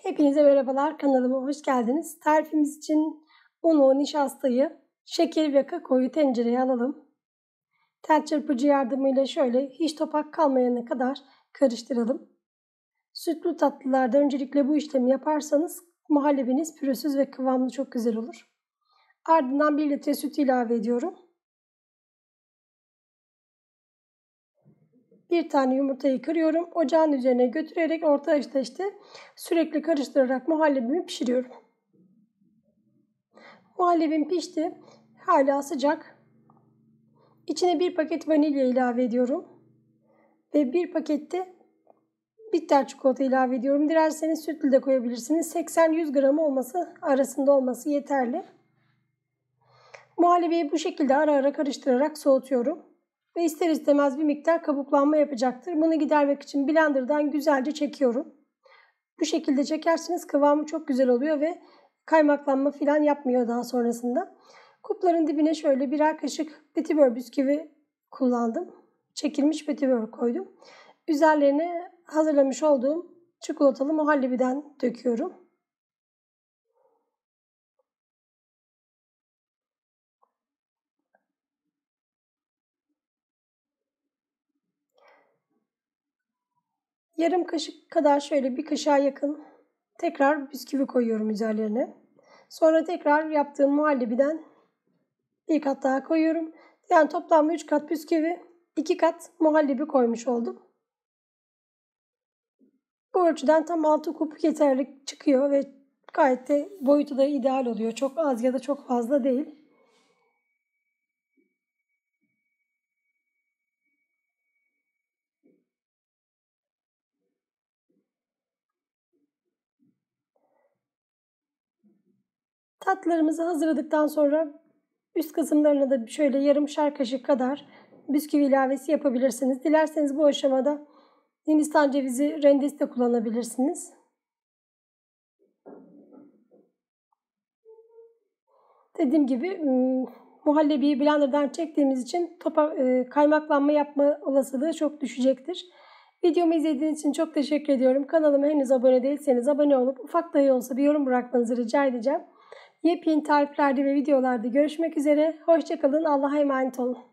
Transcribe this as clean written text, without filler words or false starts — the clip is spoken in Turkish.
Hepinize merhabalar, kanalıma hoş geldiniz. Tarifimiz için unu, nişastayı, şekeri ve kakaoyu tencereye alalım. Tel çırpıcı yardımıyla şöyle hiç topak kalmayana kadar karıştıralım. Sütlü tatlılarda öncelikle bu işlemi yaparsanız muhallebiniz pürüzsüz ve kıvamlı çok güzel olur. Ardından 1 litre süt ilave ediyorum. Bir tane yumurtayı kırıyorum. Ocağın üzerine götürerek orta ateşte sürekli karıştırarak muhallebimi pişiriyorum. Muhallebim pişti. Hala sıcak. İçine 1 paket vanilya ilave ediyorum. Ve 1 pakette bitter çikolata ilave ediyorum. Dilerseniz sütlü de koyabilirsiniz. 80-100 gram arasında olması yeterli. Muhallebiyi bu şekilde ara ara karıştırarak soğutuyorum. Ve ister istemez bir miktar kabuklanma yapacaktır. Bunu gidermek için blenderdan güzelce çekiyorum. Bu şekilde çekerseniz kıvamı çok güzel oluyor ve kaymaklanma falan yapmıyor daha sonrasında. Kupların dibine şöyle birer kaşık petibör bisküvi kullandım. Çekilmiş petibör koydum. Üzerlerine hazırlamış olduğum çikolatalı muhallebiden döküyorum. Yarım kaşık kadar şöyle bir kaşığa yakın tekrar bisküvi koyuyorum üzerlerine. Sonra tekrar yaptığım muhallebiden bir kat daha koyuyorum. Yani toplamda 3 kat bisküvi, 2 kat muhallebi koymuş oldum. Bu ölçüden tam 6 kup yeterli çıkıyor ve gayet de boyutu da ideal oluyor. Çok az ya da çok fazla değil. Tatlılarımızı hazırladıktan sonra üst kısımlarına da şöyle yarımşar kaşık kadar bisküvi ilavesi yapabilirsiniz. Dilerseniz bu aşamada Hindistan cevizi rendesi de kullanabilirsiniz. Dediğim gibi muhallebiyi blenderdan çektiğimiz için kaymaklanma yapma olasılığı çok düşecektir. Videomu izlediğiniz için çok teşekkür ediyorum. Kanalıma henüz abone değilseniz abone olup ufak dahi olsa bir yorum bırakmanızı rica edeceğim. Yepyeni tariflerde ve videolarda görüşmek üzere. Hoşça kalın. Allah'a emanet olun.